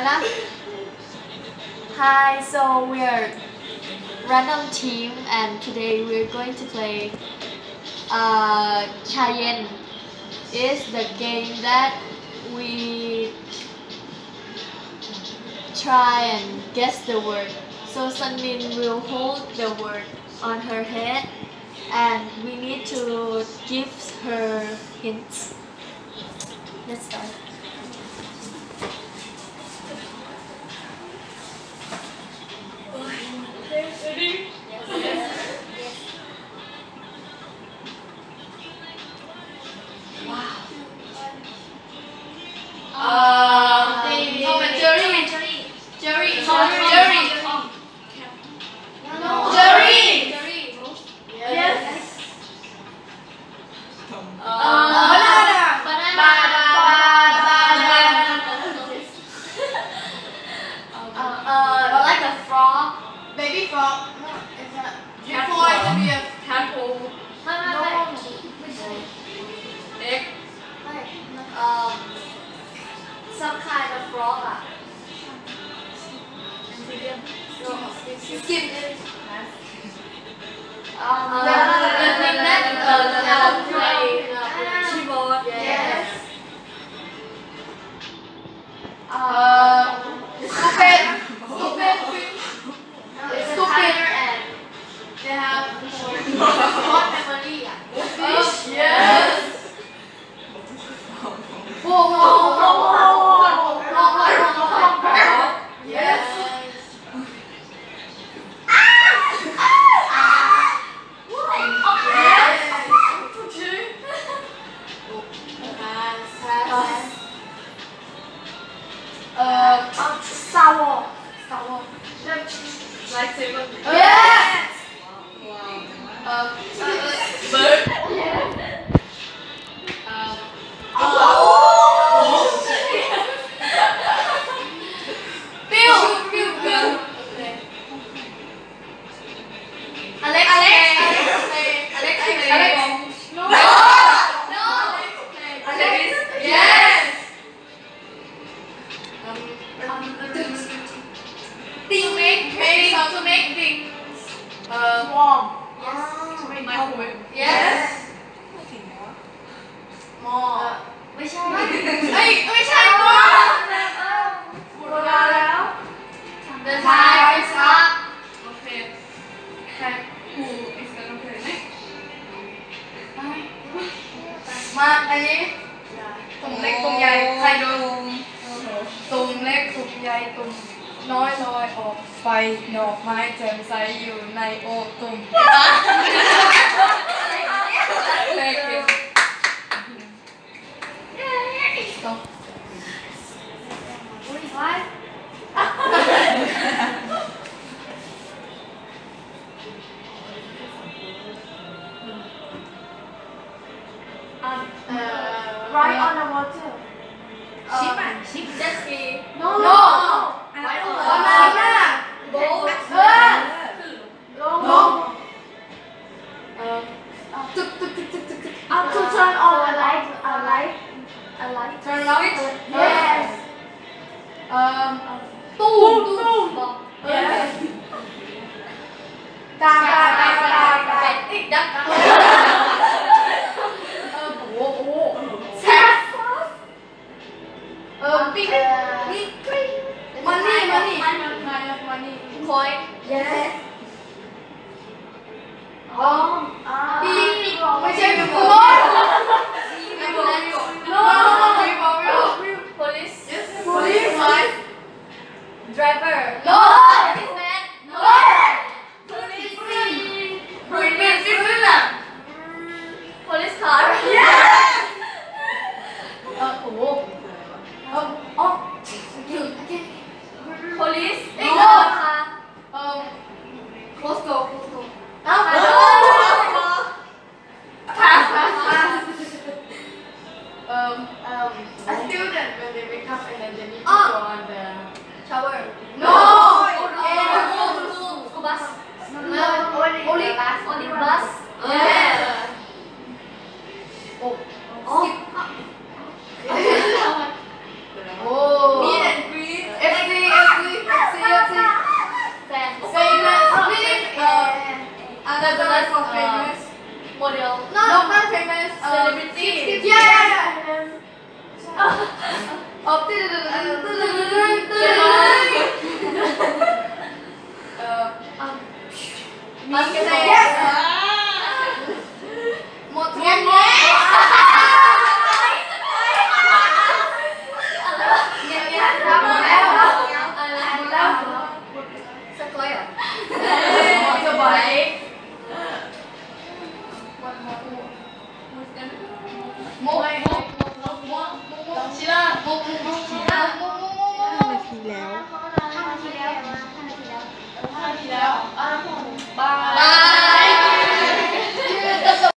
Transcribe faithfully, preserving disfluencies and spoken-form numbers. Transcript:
Anna. Hi, so we are random team and today we're going to play uh, Cheyenne. It's the game that we try and guess the word. So Sunmin will hold the word on her head and we need to give her hints. Let's start. Ready? Yes. Yes. Wow. Uh, Tom and Jerry. Jerry. Jerry. No. Jerry. Yes. Uh, banana. Uh, like a frog. Baby frog. No, it's not. Before it to be a tadpole. No. Egg. Like, um, some kind of frog. Ah. Skip. Um, The the thing that uh have play Ah. keyboard. Yes. Uh, stupid. Stupid fish. It's Stupid. tiger and They have short memory. Ah. fish. Yes. Whoa, whoa, whoa, whoa. Yes. Uh, sour. Sour. Lightsaber. Yes. Um, bird. Um, oh. Bill. Bill. Bill. Okay. Alex. Alex. Alex. Alex. No. No. Alex. Yes. Um, um, to make, make, how to make things uh, warm. Yes. To make microwave. Yes. More. ไม่ใช่เอ้ยไม่ใช่ more. หมดเวลาแล้ว The time is up. Okay. Okay. Who is gonna play next? มาอันนี้ตุ่มเล็กตุ่มใหญ่ใครโดนตุ่มเล็กตุ่มใหญ่ตุ่มน้อยลอยออกไปดอกไม้แจ่มใสอยู่ในโอ่งตุ่มเล็กเล็ก Stop. What? um, Uh, right on the water. Sheep. Um, Sheep. Jet ski. No. No. Right on. Banana. Boat. Long. Long. Um, Tuk tuk tuk tuk tuk tuk. um, to turn on a light. A light. A light. Turn light. Yes. Um. Boom. Boom. Yes. Ca ca ca ca ca. Ít đất. Ủa ủa. Sát. Uh, big, big, big. Money, money. Kind of money. Coin. Yes. Oh. Ah. Big.ไม่ใช่เป็นคนNo. Police. Yes. Police. Driver. No. Policeman. No. Police. Police. Police car. Yes. Uh, oh. Um, oh. Again, again. Police. No. Um, Costco. Costco. No. Pass, pass, pass. Um, um, a student when they wake up and then they need to Oh. go on the Shower. No. School. School bus. No. Only Only bus. Only bus. Yeah. Oh. Oh. Oh. Meet and greet. F แล้วห้านาทีแล้ว